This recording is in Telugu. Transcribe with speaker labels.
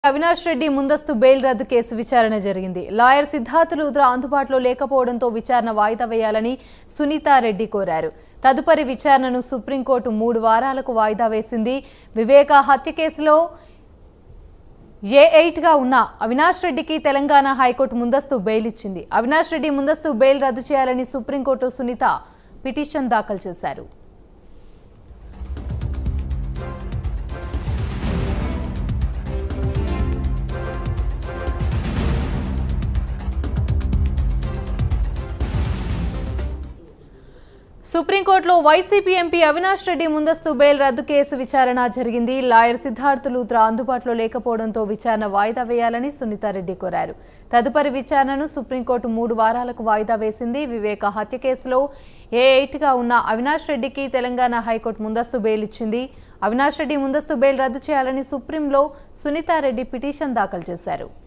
Speaker 1: అవినాష్ రెడ్డి ముందస్తు బెయిల్ రద్దు కేసు విచారణ జరిగింది. లాయర్ సిద్ధార్థ లూథ్రా అందుబాటులో లేకపోవడంతో విచారణ వాయిదా వేయాలని సునీతా రెడ్డి కోరారు. తదుపరి విచారణను సుప్రీంకోర్టు 3 వారాలకు వాయిదా వేసింది. వివేక హత్య కేసులో A8గా ఉన్న అవినాష్ రెడ్డికి తెలంగాణ హైకోర్టు ముందస్తు బెయిల్ ఇచ్చింది. అవినాష్ రెడ్డి ముందస్తు బెయిల్ రద్దు చేయాలని సుప్రీంకోర్టు సునీత పిటిషన్ దాఖలు చేశారు. సుప్రీంకోర్టులో వైసీపీ ఎంపీ అవినాష్ రెడ్డి ముందస్తు బెయిల్ రద్దు కేసు విచారణ జరిగింది. లాయర్ సిద్ధార్థ లూథ్రా అందుబాటులో లేకపోవడంతో విచారణ వాయిదా వేయాలని సునీతారెడ్డి కోరారు. తదుపరి విచారణను సుప్రీంకోర్టు 3 వారాలకు వాయిదా వేసింది. వివేక హత్య కేసులో A8గా ఉన్న అవినాష్ రెడ్డికి తెలంగాణ హైకోర్టు ముందస్తు బెయిల్ ఇచ్చింది. అవినాష్ రెడ్డి ముందస్తు బెయిల్ రద్దు చేయాలని సుప్రీంలో సునీతారెడ్డి పిటిషన్ దాఖలు చేశారు.